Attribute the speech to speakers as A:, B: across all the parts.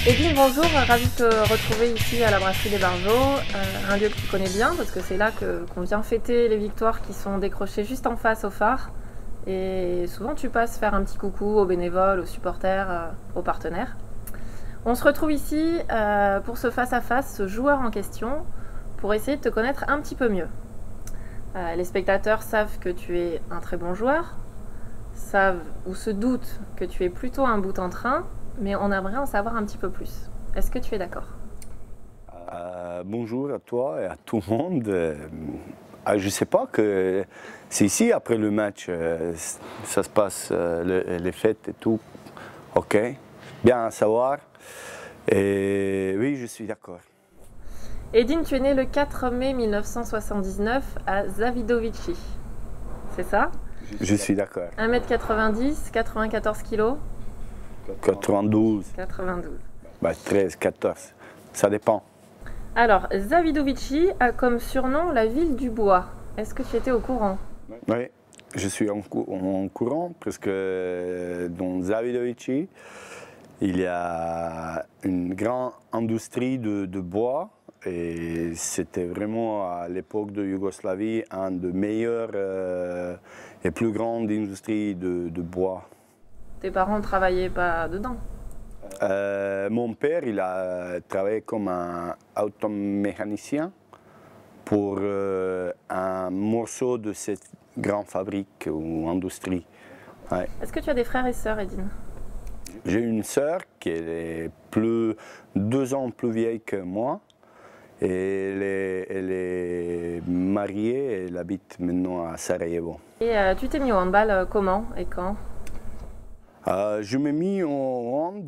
A: Edine, bonjour, ravi de te retrouver ici à la Brasserie des Bargeaux, un lieu que tu connais bien parce que c'est là qu'on vient fêter les victoires qui sont décrochées juste en face au phare. Et souvent tu passes faire un petit coucou aux bénévoles, aux supporters, aux partenaires. On se retrouve ici pour ce face-à-face, ce joueur en question, pour essayer de te connaître un petit peu mieux. Les spectateurs savent que tu es un très bon joueur, savent ou se doutent que tu es plutôt un bout en train, mais on aimerait en savoir un petit peu plus. Est-ce que tu es d'accord?
B: Bonjour à toi et à tout le monde. Je ne sais pas que c'est ici après le match, ça se passe, les fêtes et tout. Ok, bien à savoir. Et oui, je suis d'accord.
A: Edine, tu es né le 4 mai 1979 à Zawidowici. C'est ça?
B: Je suis d'accord.
A: 1m90, 94 kg?
B: 92,
A: 92.
B: 13, 14, ça dépend.
A: Alors, Zawidowici a comme surnom la ville du bois. Est-ce que tu étais au courant?
B: Oui, je suis en courant parce que dans Zawidowici, il y a une grande industrie de bois et c'était vraiment à l'époque de Yougoslavie une des meilleures et plus grandes industries de bois.
A: Tes parents ne travaillaient pas dedans?
B: Mon père, il a travaillé comme un automécanicien pour un morceau de cette grande fabrique ou industrie. Ouais.
A: Est-ce que tu as des frères et sœurs, Edine?
B: J'ai une sœur qui est 2 ans plus vieille que moi. Et elle est mariée, elle habite maintenant à Sarajevo.
A: Et tu t'es mis au handball comment et quand?
B: Je me mis au hand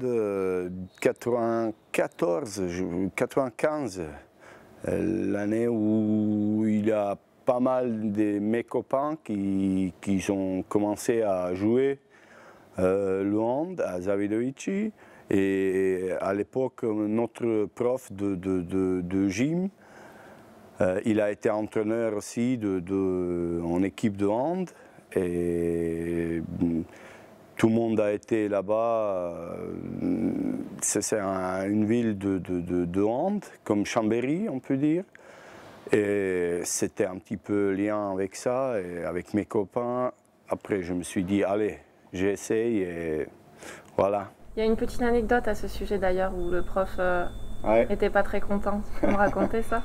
B: 94, 95, l'année où il y a pas mal de mes copains qui ont commencé à jouer le hand à Zawidowici. Et à l'époque, notre prof de gym, il a été entraîneur aussi en équipe de hand. Et tout le monde a été là-bas. C'est une ville de hand, comme Chambéry, on peut dire. Et c'était un petit peu lien avec ça, et avec mes copains. Après, je me suis dit, allez, j'essaye, et voilà.
A: Il y a une petite anecdote à ce sujet d'ailleurs où le prof n'était pas très content. Tu peux me raconter ça?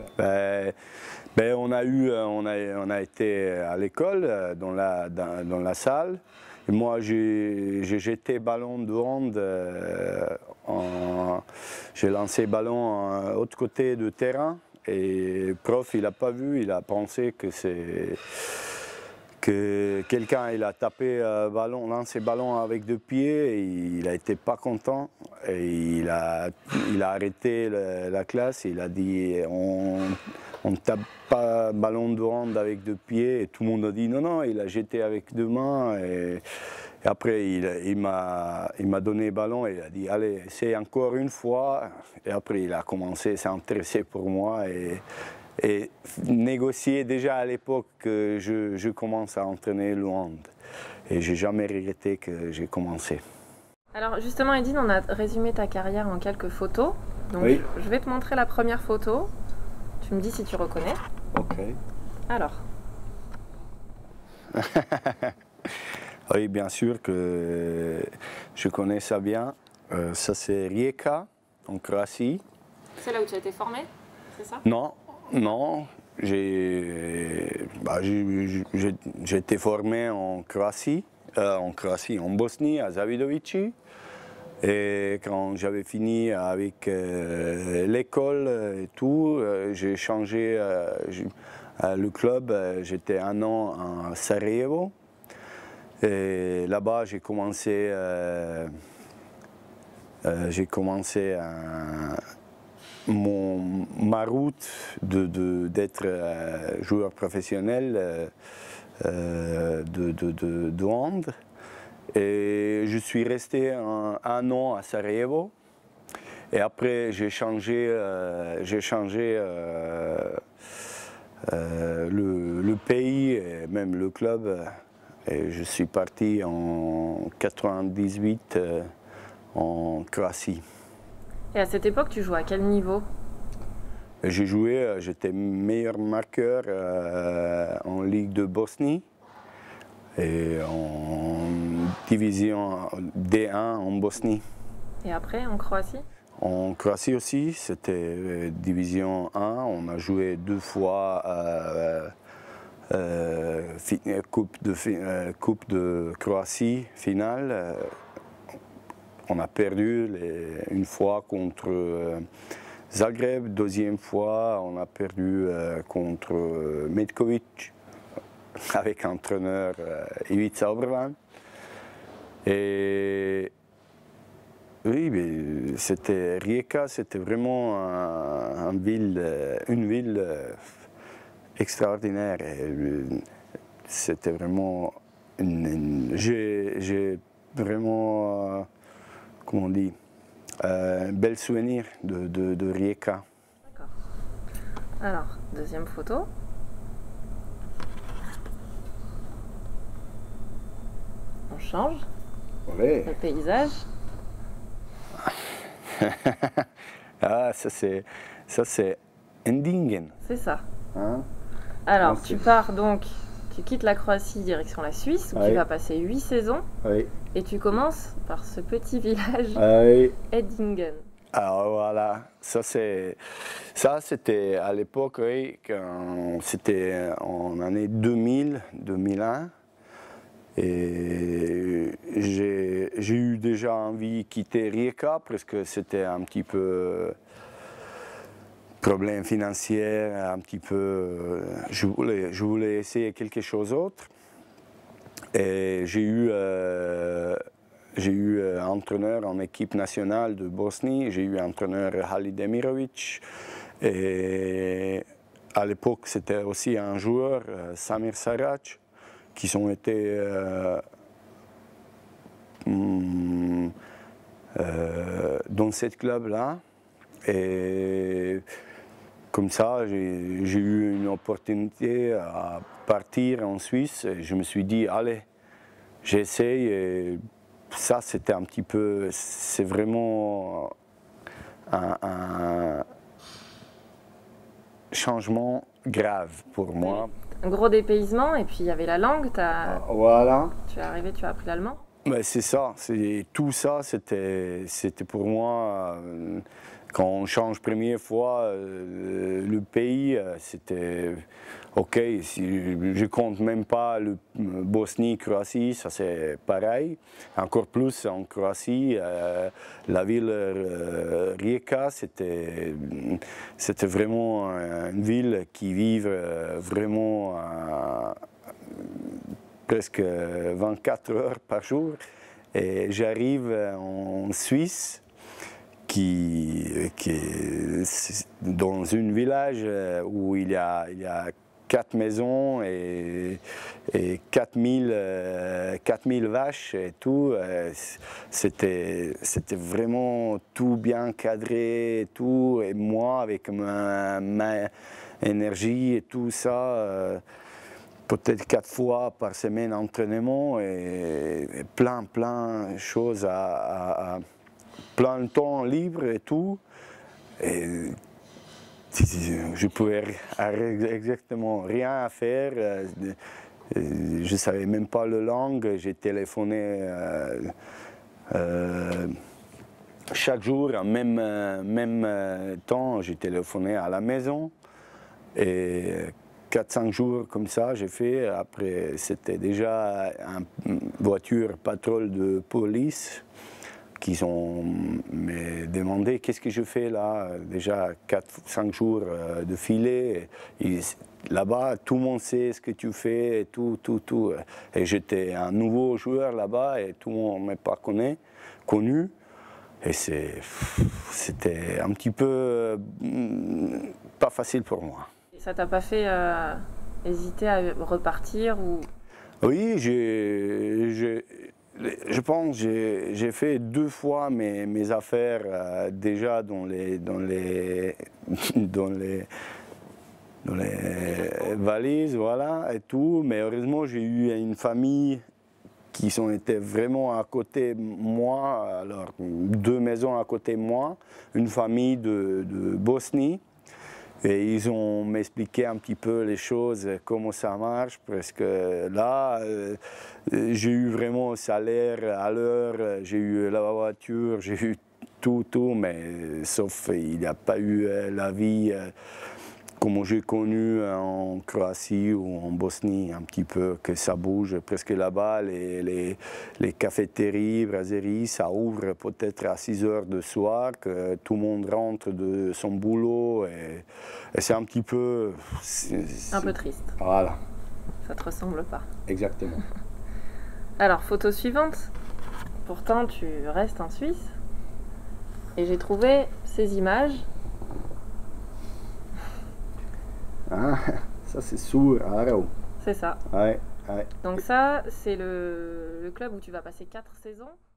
B: On a été à l'école, dans la salle. Et moi, j'ai jeté ballon de hand, j'ai lancé ballon à l'autre côté du terrain. Et le prof, il n'a pas vu, il a pensé que quelqu'un il a tapé lancé ballon avec 2 pieds, et il n'a été pas content. Et il a arrêté la classe, il a dit on ne tape pas ballon de hand avec 2 pieds. Et tout le monde a dit non, non, il a jeté avec 2 mains. Et après, il m'a donné le ballon et il a dit allez, essaye encore une fois. Et après, il a commencé à s'intéresser pour moi et négocier déjà à l'époque que je commence à entraîner le hand. Et j'ai jamais regretté que j'ai commencé.
A: Alors justement, Edine, on a résumé ta carrière en quelques photos. Donc
B: oui.
A: Je vais te montrer la première photo. Tu me dis si tu reconnais.
B: Ok.
A: Alors.
B: Oui, bien sûr que je connais ça bien. Ça c'est Rijeka, en Croatie.
A: C'est là où tu as été formé, c'est ça?
B: Non, non. J'ai été formé en Croatie, en Bosnie, à Zawidowici. Et quand j'avais fini avec l'école et tout, j'ai changé le club. J'étais 1 an à Sarajevo. Et là-bas, j'ai commencé ma route d'être joueur professionnel de hand. Et je suis resté 1 an à Sarajevo. Et après, j'ai changé le pays et même le club. Et je suis parti en 98 en Croatie.
A: Et à cette époque, tu jouais à quel niveau?
B: J'ai joué, j'étais meilleur marqueur en Ligue de Bosnie et en division D1 en Bosnie.
A: Et après, en Croatie?
B: En Croatie aussi, c'était division 1. On a joué 2 fois Coupe de Croatie finale. On a perdu une fois contre Zagreb, deuxième fois on a perdu contre Metkovic avec entraîneur Ivica Obrvan. Et oui, mais c'était Rijeka, c'était vraiment une ville extraordinaire. C'était vraiment j'ai vraiment comment on dit, un bel souvenir de Rijeka.
A: D'accord. Alors, deuxième photo. On change
B: Ouais.
A: le paysage.
B: Ah, ça c'est Endingen.
A: C'est ça.
B: Hein?
A: Alors,
B: Ah,
A: tu pars donc, tu quittes la Croatie direction la Suisse, où tu
B: Oui.
A: vas passer 8 saisons,
B: Oui.
A: et tu commences par ce petit village,
B: Oui.
A: Edingen.
B: Alors voilà, ça c'était à l'époque, oui, c'était en année 2000, 2001. Et j'ai eu déjà envie de quitter Rijeka parce que c'était un petit peu problème financier, un petit peu. Je voulais essayer quelque chose d'autre. Et j'ai eu entraîneur en équipe nationale de Bosnie, j'ai eu entraîneur Halid Emirovic. Et à l'époque, c'était aussi un joueur, Samir Sarac, qui ont été dans ce club-là. Et comme ça, j'ai eu une opportunité à partir en Suisse. Et je me suis dit, allez, j'essaye. Et ça, c'était un petit peu, c'est vraiment un changement grave pour moi.
A: Un gros dépaysement, et puis il y avait la langue,
B: Voilà.
A: tu es arrivé, tu as appris l'allemand.
B: Ben, c'est ça, tout ça, c'était pour moi, quand on change première fois le pays, c'était ok, si je compte même pas le Bosnie-Croatie, ça c'est pareil. Encore plus en Croatie, la ville Rijeka, c'était vraiment une ville qui vit vraiment presque 24 heures par jour. Et j'arrive en Suisse, qui est dans un village où il y a 4 maisons et 4000 vaches et tout. C'était vraiment tout bien cadré et tout. Et moi, avec ma énergie et tout ça, peut-être 4 fois par semaine d'entraînement et plein de choses plein de temps libre et tout. Et je pouvais exactement rien à faire. Je ne savais même pas la langue. J'ai téléphoné chaque jour, en même temps, j'ai téléphoné à la maison. Et 4-5 jours comme ça, j'ai fait. Après, c'était déjà une voiture patrouille de police qui ont me demandé qu'est-ce que je fais là. Déjà 4-5 jours de filet. Là-bas, tout le monde sait ce que tu fais, et tout. Et j'étais un nouveau joueur là-bas et tout le monde ne m'a pas connu. Et c'était un petit peu pas facile pour moi.
A: Ça t'a pas fait hésiter à repartir ou...
B: Oui, je pense que j'ai fait 2 fois mes affaires déjà dans les valises, voilà, et tout. Mais heureusement, j'ai eu une famille qui sont été vraiment à côté de moi, alors 2 maisons à côté de moi, une famille de Bosnie. Et ils ont m'expliqué un petit peu les choses, comment ça marche, parce que là, j'ai eu vraiment le salaire à l'heure, j'ai eu la voiture, j'ai eu tout, mais sauf il n'y a pas eu la vie comme j'ai connu en Croatie ou en Bosnie, un petit peu, que ça bouge presque là-bas. Les cafétéries, brasseries, ça ouvre peut-être à 6 heures du soir, que tout le monde rentre de son boulot. Et c'est un petit peu...
A: Un peu triste.
B: Voilà.
A: Ça te ressemble pas.
B: Exactement.
A: Alors, photo suivante. Pourtant, tu restes en Suisse. Et j'ai trouvé ces images.
B: Ah, ça c'est sous Arau.
A: C'est ça.
B: Ouais.
A: Donc ça, c'est le club où tu vas passer 4 saisons.